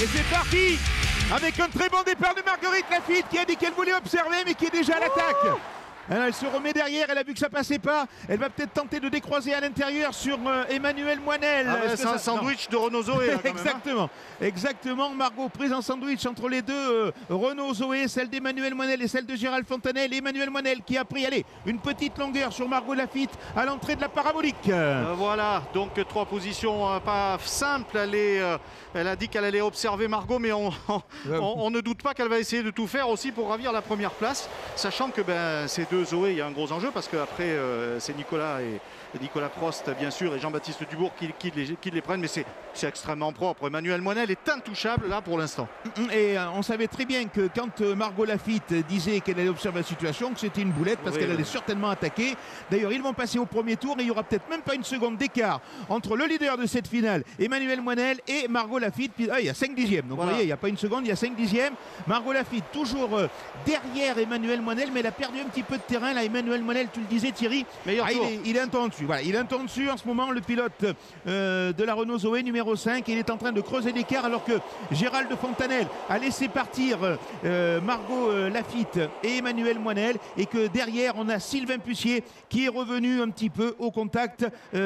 Et c'est parti avec un très bon départ de Marguerite Lafitte qui a dit qu'elle voulait observer mais qui est déjà à l'attaque. Alors elle se remet derrière, elle a vu que ça passait pas. Elle va peut-être tenter de décroiser à l'intérieur sur Emmanuel Moinel. Ah ouais, c'est un sandwich de Renaud Zoé. Là, exactement, exactement. Margot prise en sandwich entre les deux Renaud Zoé, celle d'Emmanuel Moinel et celle de Gérald Fontanel. Emmanuel Moinel qui a pris, allez, une petite longueur sur Margot Lafitte à l'entrée de la parabolique. Voilà, donc trois positions pas simples. Elle a dit qu'elle allait observer Margot, mais on ne doute pas qu'elle va essayer de tout faire aussi pour ravir la première place, sachant que ces deux Zoé, il y a un gros enjeu parce qu'après c'est Nicolas et Nicolas Prost bien sûr et Jean-Baptiste Dubourg qui les prennent, mais c'est extrêmement propre. Emmanuel Moinel est intouchable là pour l'instant. Et on savait très bien que quand Margot Lafitte disait qu'elle allait observer la situation, que c'était une boulette parce qu'elle allait certainement attaquer. D'ailleurs ils vont passer au premier tour et il n'y aura peut-être même pas une seconde d'écart entre le leader de cette finale, Emmanuel Moinel, et Margot Lafitte. Il y a 5 dixièmes, donc voilà. Vous voyez, il n'y a pas une seconde, il y a 5 dixièmes. Margot Lafitte toujours derrière Emmanuel Moinel, mais elle a perdu un petit peu de terrain là. Emmanuel Moinel, tu le disais Thierry, il est un temps dessus. Voilà, il est un temps dessus en ce moment, le pilote de la Renaud Zoé numéro 5. Il est en train de creuser l'écart alors que Gérald Fontanel a laissé partir Margot Lafitte et Emmanuel Moinel, et que derrière on a Sylvain Pussier qui est revenu un petit peu au contact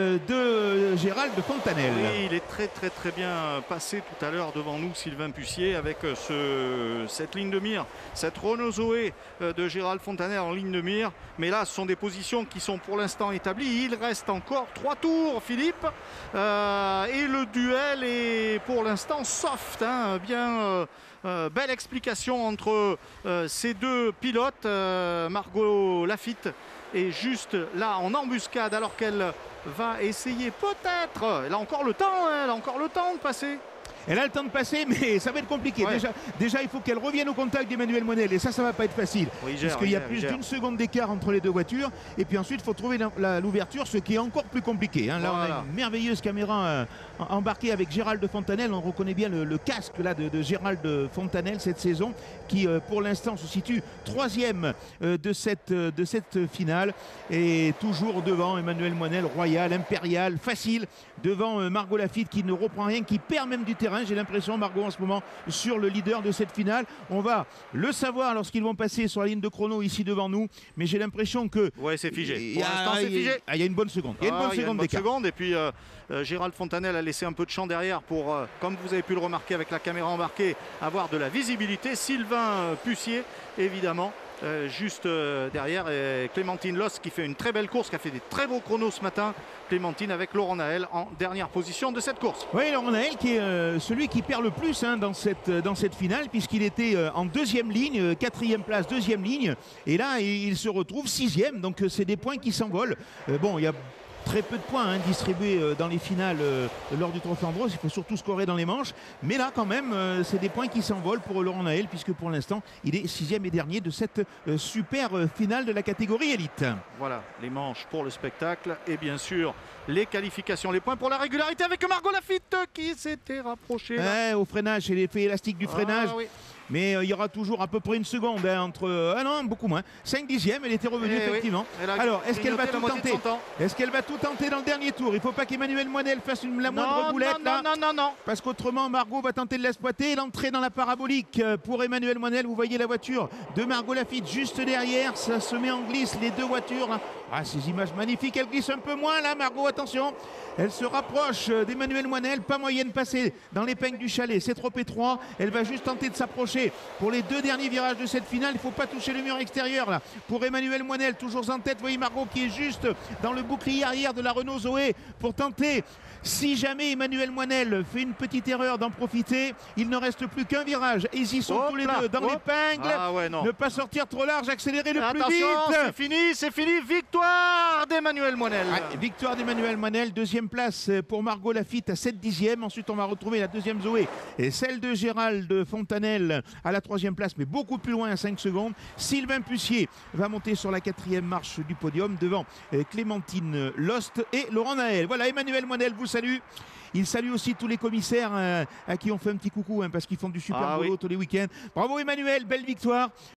de Gérald Fontanel. Oui, il est très bien passé tout à l'heure devant nous, Sylvain Pussier, avec cette ligne de mire, cette Renaud Zoé de Gérald Fontanel en ligne de mire. Mais là ce sont des positions qui sont pour l'instant établies. Il reste encore 3 tours, Philippe, et le duel est pour l'instant soft, hein, belle explication entre ces deux pilotes. Margot Lafitte est juste là en embuscade alors qu'elle va essayer peut-être, elle a encore le temps, hein, elle a encore le temps de passer. Elle a le temps de passer, mais ça va être compliqué. Ouais. Déjà, il faut qu'elle revienne au contact d'Emmanuel Moinel. Et ça va pas être facile. Parce qu'il y a plus d'une seconde d'écart entre les deux voitures. Et puis ensuite, il faut trouver l'ouverture, ce qui est encore plus compliqué. Hein. Là, voilà. On a une merveilleuse caméra embarquée avec Gérald Fontanel. On reconnaît bien le casque là, de Gérald Fontanel cette saison, qui pour l'instant se situe 3e de cette finale. Et toujours devant Emmanuel Moinel, royal, impérial, facile. Devant Margot Lafitte qui ne reprend rien, qui perd même du terrain. J'ai l'impression, Margot, en ce moment, sur le leader de cette finale. On va le savoir lorsqu'ils vont passer sur la ligne de chrono ici devant nous. Mais j'ai l'impression que... Ouais, c'est figé. Pour l'instant, c'est figé. Il y a une bonne seconde. Il y a une bonne seconde. Et puis, Gérald Fontanel a laissé un peu de champ derrière pour, comme vous avez pu le remarquer avec la caméra embarquée, avoir de la visibilité. Sylvain Pussier, évidemment. Juste derrière, et Clémentine Loss qui fait une très belle course, qui a fait des très beaux chronos ce matin. Clémentine avec Laurent Naël en dernière position de cette course. Oui, Laurent Naël qui est celui qui perd le plus hein, dans cette finale, puisqu'il était en deuxième ligne, 4e place, deuxième ligne, et là il se retrouve 6e, donc c'est des points qui s'envolent. Bon, il y a très peu de points hein, distribués dans les finales lors du Trophée Andros. Il faut surtout scorer dans les manches. Mais là, quand même, c'est des points qui s'envolent pour Laurent Naël, puisque pour l'instant, il est 6e et dernier de cette super finale de la catégorie élite. Voilà, les manches pour le spectacle et bien sûr les qualifications, les points pour la régularité avec Margot Lafitte qui s'était rapprochée. Ouais, au freinage, c'est l'effet élastique du freinage. Oui. Mais il y aura toujours à peu près une seconde hein, entre... ah non, beaucoup moins. 5 dixièmes, elle était revenue effectivement. Oui. Alors, est-ce qu'elle va tout tenter? Est-ce qu'elle va tout tenter dans le dernier tour? Il ne faut pas qu'Emmanuel Moinel fasse la moindre boulette là. Non. Parce qu'autrement, Margot va tenter de l'exploiter. L'entrée dans la parabolique pour Emmanuel Moinel. Vous voyez la voiture de Margot Lafitte juste derrière. Ça se met en glisse, les deux voitures. Là. Ah, ces images magnifiques. Elle glisse un peu moins là, Margot, attention. Elle se rapproche d'Emmanuel Moinel. Pas moyen de passer dans l'épingle du chalet. C'est trop étroit. Elle va juste tenter de s'approcher. Pour les deux derniers virages de cette finale, il ne faut pas toucher le mur extérieur là. Pour Emmanuel Moinel, toujours en tête, vous voyez Margot qui est juste dans le bouclier arrière de la Renaud Zoé pour tenter, si jamais Emmanuel Moinel fait une petite erreur, d'en profiter. Il ne reste plus qu'un virage et ils y sont tous les deux dans l'épingle. Ne pas sortir trop large, accélérer le plus vite. C'est fini, victoire d'Emmanuel Moinel. Victoire d'Emmanuel Moinel, deuxième place pour Margot Lafitte à 7 dixièmes. Ensuite on va retrouver la deuxième Zoé et celle de Gérald Fontanel à la 3e place, mais beaucoup plus loin à 5 secondes. Sylvain Pussier va monter sur la 4e marche du podium devant Clémentine Lost et Laurent Naël. Voilà, Emmanuel Moinel vous salue. Il salue aussi tous les commissaires à qui on fait un petit coucou hein, parce qu'ils font du super boulot tous les week-ends. Bravo Emmanuel, belle victoire.